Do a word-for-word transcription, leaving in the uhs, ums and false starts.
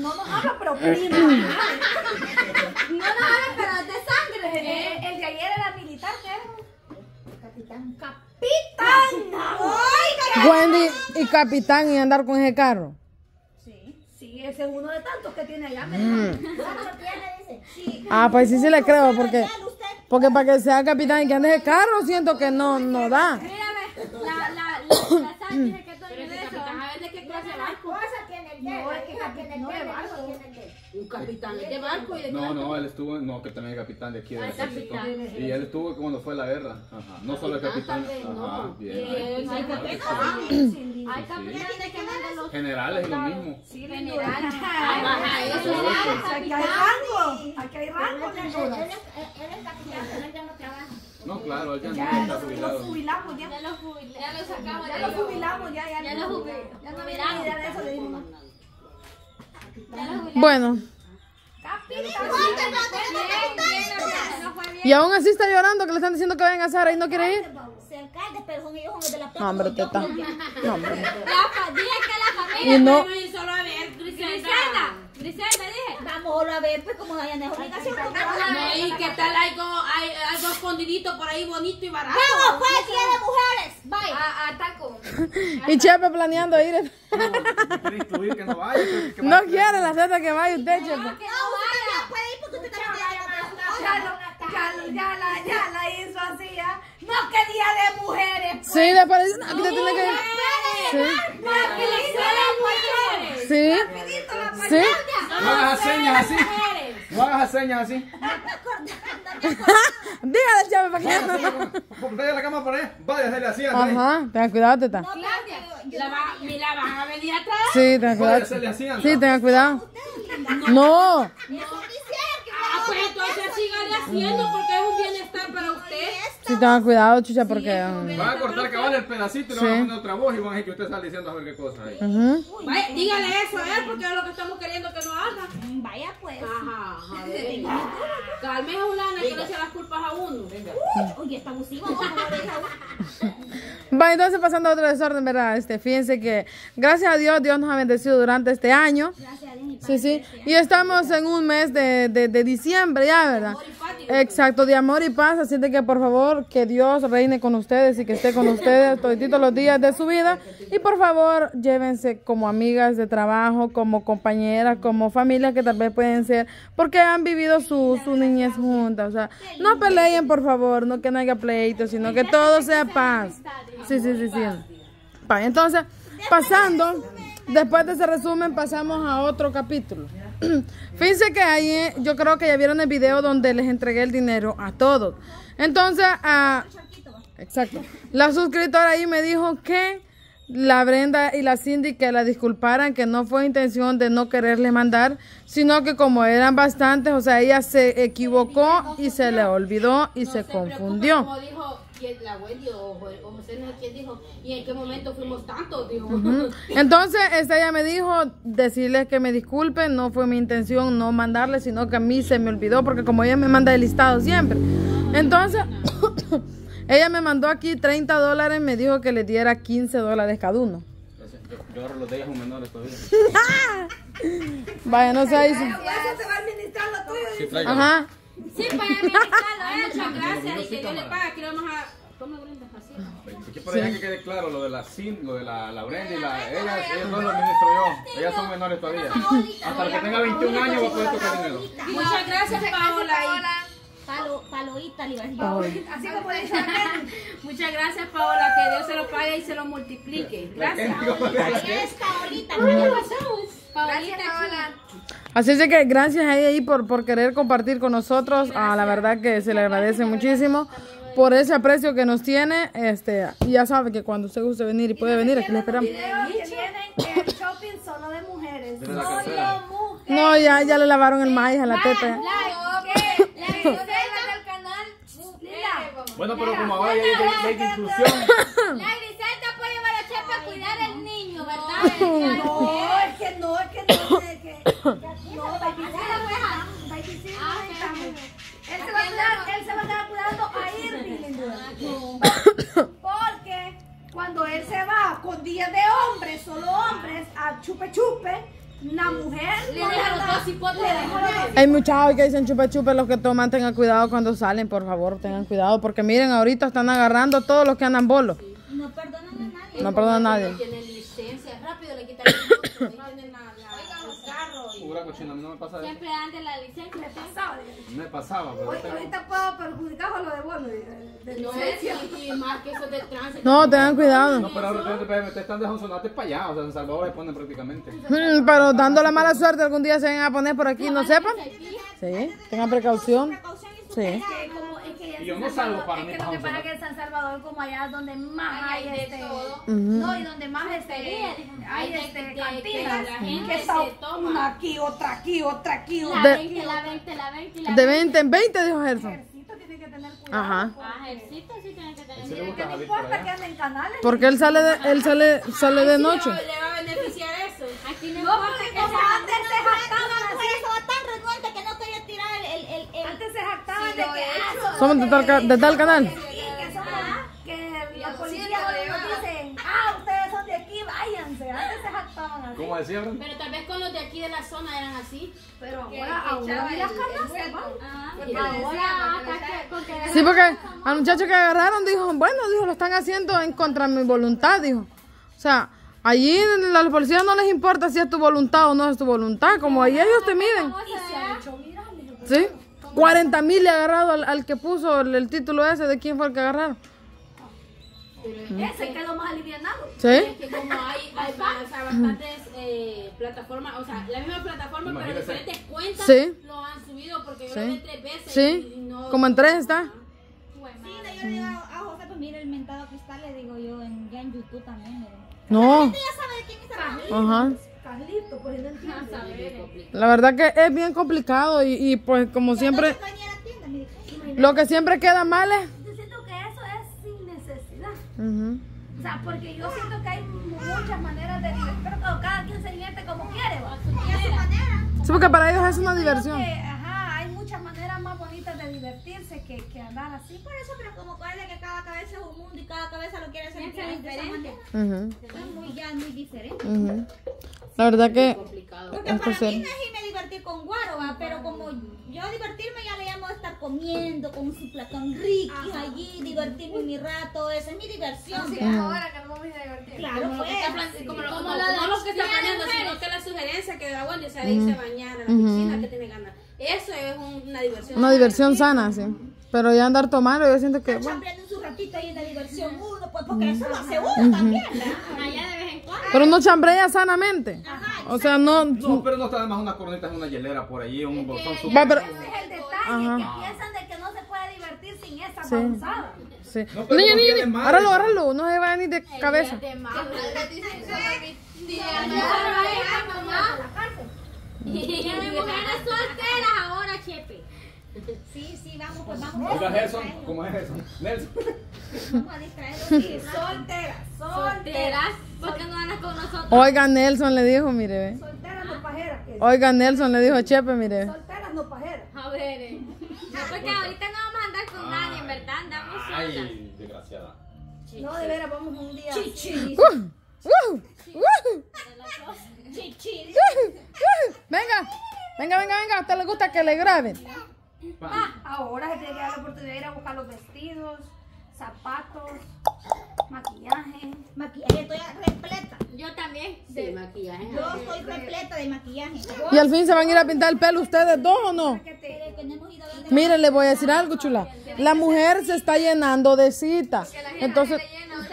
no nos habla, pero prima. No nos habla, pero es de sangre. El, el de ayer era militar, ¿qué era? Capitán. ¡Capitán! ¡Ay, Wendy y capitán y andar con ese carro. Sí, sí, ese es uno de tantos que tiene allá. Mm. Sí. Ah, pues sí, sí le creo, porque, porque para que sea capitán y que ande ese carro, siento que no, no da. Mírame, la, la, la, la sangre que estoy en eso. ¿De qué clase de barco? No, es que capitán no es de barco. Un capitán es de barco y de No, no, él estuvo, no, que también es capitán de aquí del ejército. Y él estuvo cuando fue la guerra. Ajá. No solo el capitán. Ajá, bien. Hay capitanes que mandan los Generales es lo mismo. sí, generales. Ajá, eso es. Aquí hay rango. Aquí hay rango. Él es capitán, pero él ya no trabaja. No, claro, él ya no Ya está los, jubilado. los jubilamos ya. Ya los jubilamos. Ya los sacamos. Ya los jubilamos ya. Ya, Ya los jubilamos. Ya no viene a mirar eso, le dimos. Bueno, y aún así está llorando que le están diciendo que vayan a Sara y no quiere ir. Se alcalde, pero son ellos son de la plata. No, hombre, teta. No, hombre. La fa- dije que la familia Y no. no ir solo a ver, Griselda. Griselda, dije. Vamos solo a ver, pues como no hayan obligación. No, y qué tal algo, hay algo escondidito por ahí bonito y barato. Vamos, pues, día de mujeres. Bye. A, a taco. Y Chepe planeando ir. No, quiere instruir que no vaya. que- que No vaya. quiere la teta que vaya usted, Chepe. No, usted también puede ir porque usted también tiene Ya, lo- ya, lo- ya, la, ya la hizo así, ya. No, que día de mujeres. Sí, después dice, aquí te tiene que ir. Sí. Sí. Sí. No hagas señas así. No hagas señas así. Dígale, Chepe, para que. Vaya la cama por ahí. Vaya, dale así, Andrés. Ajá, tenga cuidado, teta. La, va, ¿me la van a venir atrás? Sí, tenga Vaya, cuidado. hacerle así, Sí, Andrés. tenga cuidado. No. Ah, pues entonces sígale haciendo porque es un bienestar para usted. Sí, tenga cuidado, chucha, porque. um, Van a cortar cabal el pedacito y le van a poner otra voz y van a decir que usted está diciendo a ver qué cosa hay. ujú. Vaya, dígale eso a él porque es lo que estamos queriendo que no haga. Vaya, pues. Ajá, ajá. venga. Calme, Julana, que no se las culpas a uno. Oye, está abusiva. Vamos a ver esa. Va, entonces pasando a otro desorden, ¿verdad? Este, fíjense que gracias a Dios, Dios nos ha bendecido durante este año. Gracias a Dios. Sí, sí. Y estamos en un mes de, de, de diciembre ya, ¿verdad? Exacto, de amor y paz. Así de que por favor, que Dios reine con ustedes y que esté con ustedes todititos los días de su vida. Y por favor, llévense como amigas de trabajo, como compañeras, como familias que tal vez pueden ser, porque han vivido su, su niñez juntas. O sea, no peleen, por favor, no que no haya pleito, sino que todo sea paz. Sí, sí, sí, sí. Va, entonces, pasando, después de ese resumen, pasamos a otro capítulo. Fíjense que ahí, eh, yo creo que ya vieron el video donde les entregué el dinero a todos. Entonces, a exacto, la suscriptora ahí me dijo que la Brenda y la Cindy que la disculparan, que no fue intención de no quererle mandar, sino que como eran bastantes, o sea, ella se equivocó y se le olvidó y se confundió. Como dijo la Wendy o, o José, no sé quién dijo, y en qué momento fuimos tantos, dijo. Ujú. Entonces, esta ella me dijo decirles que me disculpen, no fue mi intención no mandarle, sino que a mí se me olvidó, porque como ella me manda el listado siempre. Entonces, ella me mandó aquí treinta dólares, me dijo que le diera quince dólares cada uno. Yo, yo agarro los de ellas son menores todavía. Vaya, no sé ahí. si- Eso se va a administrar lo tuyo. Sí, tráigalo. Ajá. Sí, para administrarlo, eh, muchas gracias y que Dios le pague. Aquí lo vamos a... ¿Cómo Brenda? Así. Aquí por allá que quede claro lo de la Cin, lo de la, la Brenda y la... Ellas, ellas no lo administro yo. Ellas son menores todavía. Hasta que tenga veintiún años va a poder tocar dinero. Muchas gracias, Paola. Palo, paloita, le iba a decir. Así como dice Arlen. Muchas gracias, Paola. Que Dios se lo pague y se lo multiplique. Gracias. Es Paolita. ¿Qué pasó? Paolita, Paola. Así es de que gracias a ella ahí por, por querer compartir con nosotros. Ah, la verdad que se le agradece muchísimo por ese aprecio que nos tiene. Este, y ya sabe que cuando usted guste venir y puede venir, aquí le esperamos. Videos que tienen el shopping solo de mujeres. Desde la Solo cartera. mujeres. No, ya, ya le lavaron el maíz a la teta. Like, ¿qué? La Griselda del canal. Lila. Bueno, pero como ahora ya hay ley de inclusión. La Griselda puede llevar a Chepa a cuidar al niño, ¿verdad? No, es que no, es que no, es que... No, babysitter, él se va a cuidar, él se va a quedar cuidando a Irving. Porque cuando él se va con días de hombres, solo hombres, a chupe chupe, nada la mujer Le no le deja los anda- dos hipotes le a la deja los mujer. dos- Hay muchachos que dicen chupe chupe, los que toman, tengan cuidado cuando salen, por favor, tengan cuidado, porque miren, ahorita están agarrando a todos los que andan bolos. No perdonan a nadie. No perdona a No nadie. tienen licencia, rápido le quitan el auto, no tienen la, la, el carro. y Pura cochina, a mí no me pasa eso. Siempre dan de la licencia. Le pasaba. Me pasaba, pero Hoy- tengo- Ahorita puedo perjudicar a lo de bono. De, de No licencia. es y, y más que eso de tránsito. No, tengan cuidado. No, pero ahora te, te, te están dejando sonarte para allá, o sea, en Salvador se ponen prácticamente. Mm, Pero dando la mala suerte, algún día se van a poner por aquí, ¿no sepan? Sí, tengan precaución. Precaución y su Sí. Es que como- es que Y yo en no San salgo Salvador- para es mí, que lo para que pasa es José. que en San Salvador, como allá es donde más Hay hay de este. todo. No, y donde más este. Hay Hay de- este de- de- cantinas. la gente Que está se toma. una aquí, otra aquí, otra aquí. La otra De- veinte, la veinte, la veinte y la De veinte. veinte en veinte, dijo Gerson. Ejercito tiene que tener cuidado. Ajá. Ah, ejercito sí tienen que tener. ¿Sí le Que gusta no salir por importa que allá? anden en canales. Porque él sale de, él sale, sale de noche. Le va a beneficiar eso. Aquí no No, importa porque que como sea- antes se jactaban Por así. eso va tan renuente que no quería tirar el... el, el, el- Antes se jactaban Sí, de lo que. he ah, hecho. somos Somos de tal, ca- de tal canal. Sí, que somos. Que la lo policía siento, nos de verdad. dicen, ah, ustedes son de aquí, váyanse. Antes se jactaban así. ¿Cómo decía, Brenda? Pero tal vez con los de aquí de la zona eran así. Pero Que- ahora, que ahora echaba vi las el- canastas, el ¿va? Ah, Porque y le ahora decían, hasta que con que Sí, porque al muchacho que agarraron dijo, bueno, dijo, lo están haciendo en contra de mi voluntad, dijo. O sea, allí a los policías no les importa si es tu voluntad o no es tu voluntad, como ahí ellos te miden. Y se ha hecho viral, dijo. ¿Sí? cuarenta mil le ha agarrado al, al que puso el, el título ese de quién fue el que agarraron. Ese quedó más alivianado. ¿Sí? Es que como hay, hay ba- o sea, bastantes eh, plataformas, o sea, la misma plataforma, pero Imagínese. diferentes cuentas Sí. lo han subido porque yo Sí. lo vi tres veces. Sí, y no, como en tres está. Bueno, Sí, no, yo le digo a a José, pues mire el mentado cristal, le digo yo en, ya en YouTube también, mire. No, Ya sabe de quién es el ajá. Carlito, pues no entiende. La verdad que es bien complicado y, y pues como siempre, No venía a la tienda, mire. lo que siempre queda mal es... Yo siento que eso es sin necesidad. Ujú. O sea, porque yo siento que hay muchas maneras de divertir, pero cada quien se divierte como quiere, ¿va? Y a su manera. Sí, porque para ellos es una Creo diversión. que, ajá, hay muchas maneras más bonitas de divertirse que, que andar así. Por eso, pero como parece que cada cabeza es un mundo y cada cabeza lo quiere hacer Piensa diferente de esa diferente. manera. Ujú, Es muy, ya muy diferente. ujú. La verdad que... complicado. Porque Esto para sí. mí no es irme a divertir con guaro, ¿va? Pero como yo divertirme ya le llamo estar comiendo con su platón rico allí, divertirme un mi rato, esa es mi diversión. Así ¿ve? que ahora que nos vamos a ir a divertir. Claro, Como lo que pues. está plan- como lo- Como como- la no de lo que está las planeando, mujeres. sino que la sugerencia que da Wendy, o sea, de irse a bañar a la piscina, que tiene ganas. Eso es un- una diversión. Una diversión sana, sí. Pero ya andar tomando, yo siento que... Bueno, Chambeando en su ratito ahí en la diversión uno, pues porque eso lo hace uno también, ¿verdad? Allá de vez en cuando. pero no chambrea sanamente. O sea, no... No, pero no está de más una corneta en una hielera por allí, un bolsón súper. Va, pero- Ese es el detalle, Ajá. que piensan de que no se puede divertir sin esa Sí. babosadas. Sí. No, pero Niño, no niño, tiene niño, mal. agárralo, agárralo, no se vaya ni de cabeza. De más. Y de mujeres solteras ahora, Chepe. Sí, sí, vamos, pues vamos. Oiga, Gerson, ¿cómo es eso? Nelson. Vamos a distraernos. Sí, solteras, solteras. Solteras, porque no andas con nosotros. Oiga, Nelson le dijo, mire, ve. Solteras no pajeras. que- Oiga, Nelson le dijo a Chepe, mire, ve. Solteras no pajeras. A ver, eh. No, porque ahorita no vamos a andar con nadie, en verdad, andamos solas. Ay, desgraciada. No, de veras, vamos un día. Chichi. ¡Uh! ¡Uh! ¡Uh! Chichi. ¡Uh! Venga, venga, venga, venga, a usted le gusta que le graben. Ah, ahora se tiene que dar la oportunidad de ir a buscar los vestidos, zapatos, maquillaje. Maquillaje, estoy repleta. Yo también. Sí, maquillaje. Yo estoy repleta de maquillaje. ¿Y al fin se van a ir a pintar el pelo ustedes dos o no? Pero que no hemos ido a ver. Mire, le voy a decir algo, chula. La mujer se está llenando de citas. Entonces,